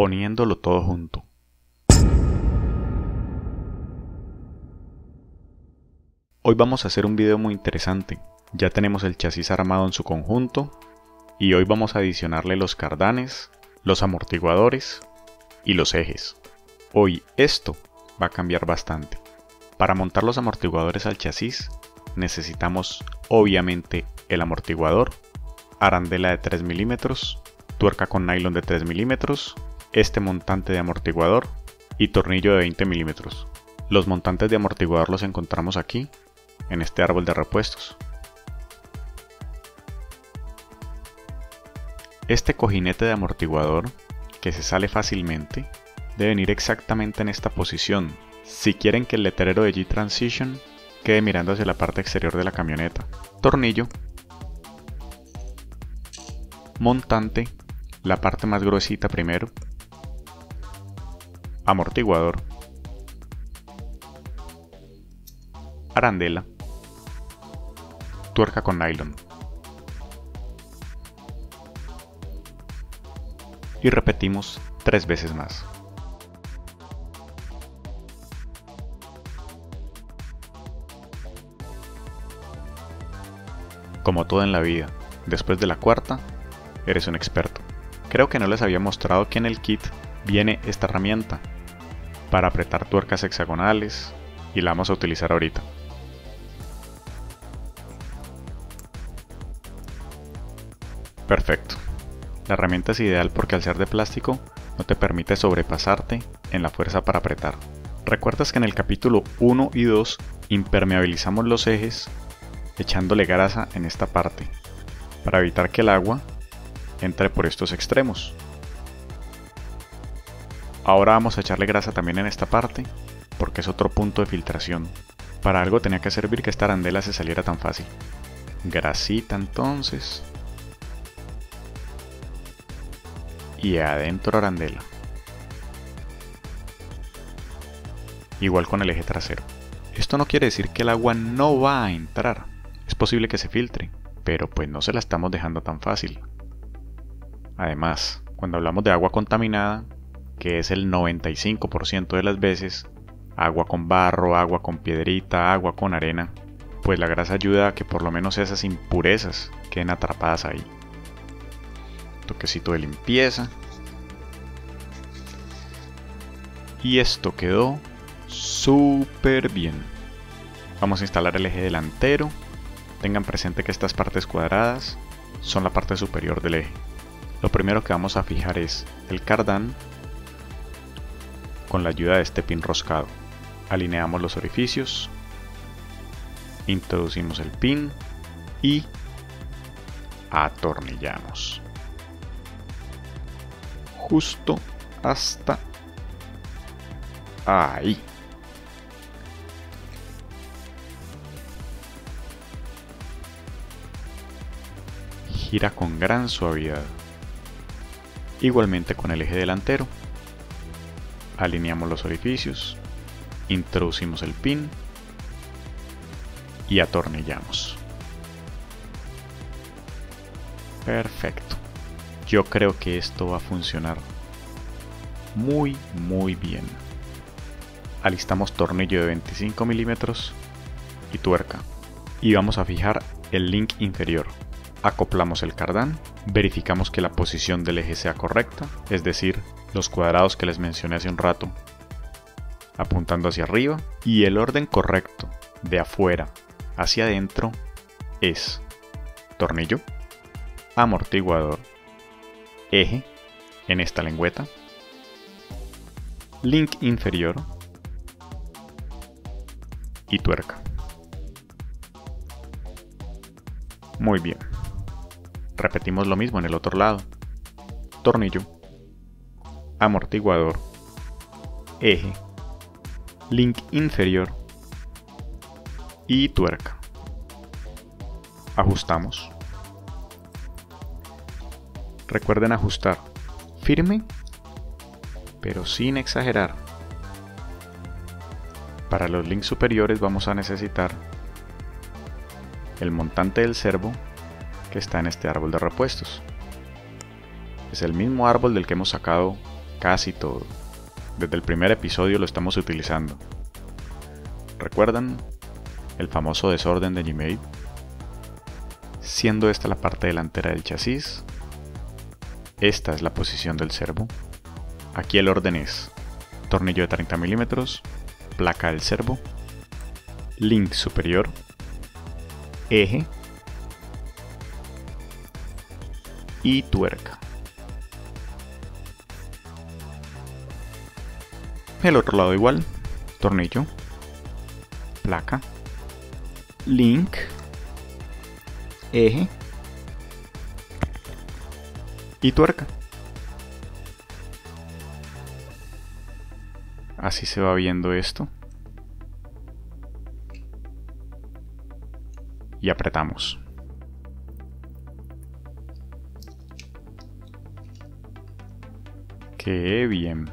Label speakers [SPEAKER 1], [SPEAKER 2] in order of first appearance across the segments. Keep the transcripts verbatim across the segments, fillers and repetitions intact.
[SPEAKER 1] poniéndolo todo junto. Hoy vamos a hacer un video muy interesante. Ya tenemos el chasis armado en su conjunto y hoy vamos a adicionarle los cardanes, los amortiguadores y los ejes. Hoy esto va a cambiar bastante. Para montar los amortiguadores al chasis necesitamos obviamente el amortiguador, arandela de tres milímetros, tuerca con nylon de tres milímetros, este montante de amortiguador y tornillo de veinte milímetros. Los montantes de amortiguador los encontramos aquí, en este árbol de repuestos. Este cojinete de amortiguador, que se sale fácilmente, deben ir exactamente en esta posición, si quieren que el letrero de G-Transition quede mirando hacia la parte exterior de la camioneta. Tornillo, montante, la parte más gruesita primero, amortiguador, arandela, tuerca con nylon. Y repetimos tres veces más. Como todo en la vida, después de la cuarta, eres un experto. Creo que no les había mostrado que en el kit viene esta herramienta para apretar tuercas hexagonales y la vamos a utilizar ahorita. Perfecto. La herramienta es ideal porque al ser de plástico no te permite sobrepasarte en la fuerza para apretar. ¿Recuerdas que en el capítulo uno y dos impermeabilizamos los ejes echándole grasa en esta parte para evitar que el agua entre por estos extremos? Ahora vamos a echarle grasa también en esta parte porque es otro punto de filtración. Para algo tenía que servir que esta arandela se saliera tan fácil. Grasita entonces. Y adentro arandela. Igual con el eje trasero. Esto no quiere decir que el agua no va a entrar. Es posible que se filtre, pero pues no se la estamos dejando tan fácil. Además, cuando hablamos de agua contaminada, que es el noventa y cinco por ciento de las veces, agua con barro, agua con piedrita, agua con arena, pues la grasa ayuda a que por lo menos esas impurezas queden atrapadas ahí. Toquecito de limpieza. Y esto quedó súper bien. Vamos a instalar el eje delantero. Tengan presente que estas partes cuadradas son la parte superior del eje. Lo primero que vamos a fijar es el cardán con la ayuda de este pin roscado. Alineamos los orificios, introducimos el pin y atornillamos. Justo hasta ahí. Gira con gran suavidad. Igualmente con el eje delantero. Alineamos los orificios, introducimos el pin y atornillamos. Perfecto. Yo creo que esto va a funcionar muy muy bien. Alistamos tornillo de veinticinco milímetros y tuerca. Y vamos a fijar el link inferior. Acoplamos el cardán, verificamos que la posición del eje sea correcta, es decir, los cuadrados que les mencioné hace un rato, apuntando hacia arriba, y el orden correcto de afuera hacia adentro es tornillo, amortiguador, eje en esta lengüeta, link inferior y tuerca. Muy bien. Repetimos lo mismo en el otro lado. Tornillo, amortiguador, eje, link inferior y tuerca. Ajustamos. Recuerden ajustar firme, pero sin exagerar. Para los links superiores vamos a necesitar el montante del servo que está en este árbol de repuestos. Es el mismo árbol del que hemos sacado casi todo. Desde el primer episodio lo estamos utilizando. ¿Recuerdan el famoso desorden de Gmade? Siendo esta la parte delantera del chasis, esta es la posición del servo. Aquí el orden es tornillo de treinta milímetros, placa del servo, link superior, eje y tuerca. El otro lado igual, tornillo, placa, link, eje y tuerca. Así se va viendo esto. Y apretamos. ¡Qué bien!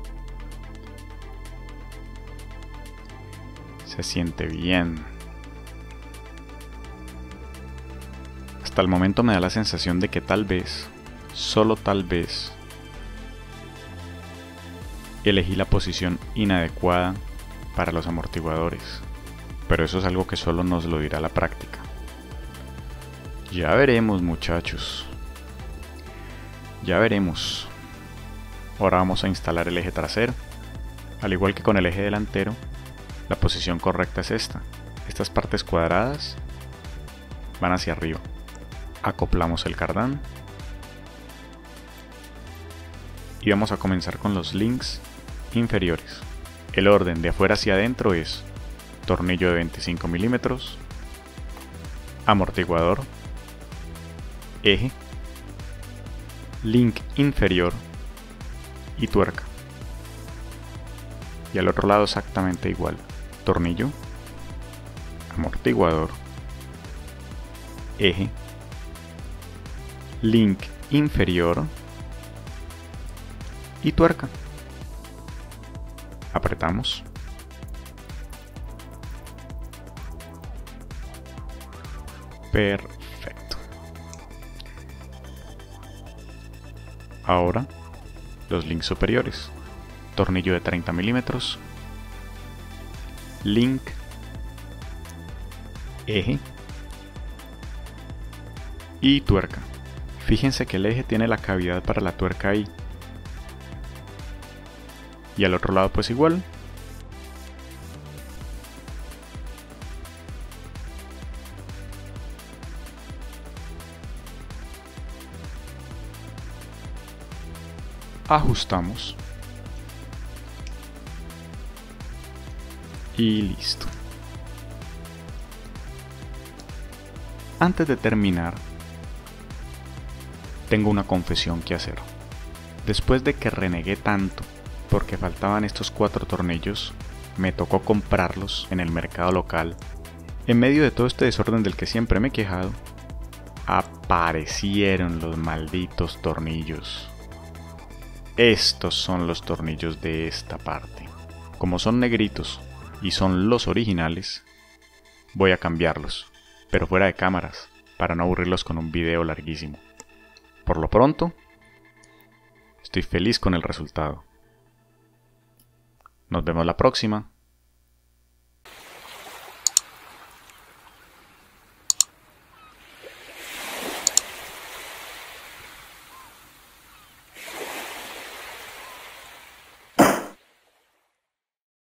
[SPEAKER 1] Se siente bien. Hasta el momento me da la sensación de que tal vez, solo tal vez, elegí la posición inadecuada para los amortiguadores, pero eso es algo que solo nos lo dirá la práctica. Ya veremos, muchachos. Ya veremos. Ahora vamos a instalar el eje trasero. Al igual que con el eje delantero, la posición correcta es esta. Estas partes cuadradas van hacia arriba. Acoplamos el cardán y vamos a comenzar con los links inferiores. El orden de afuera hacia adentro es tornillo de veinticinco milímetros, amortiguador, eje, link inferior y tuerca. Y al otro lado exactamente igual, tornillo, amortiguador, eje, link inferior y tuerca. Apretamos. Perfecto. Ahora los links superiores. Tornillo de treinta milímetros, link, eje y tuerca. Fíjense que el eje tiene la cavidad para la tuerca ahí. Y al otro lado pues igual. Ajustamos. Y listo. Antes de terminar, tengo una confesión que hacer. Después de que renegué tanto porque faltaban estos cuatro tornillos, me tocó comprarlos en el mercado local. En medio de todo este desorden del que siempre me he quejado, aparecieron los malditos tornillos. Estos son los tornillos de esta parte. Como son negritos y son los originales, voy a cambiarlos, pero fuera de cámaras, para no aburrirlos con un video larguísimo. Por lo pronto, estoy feliz con el resultado. Nos vemos la próxima.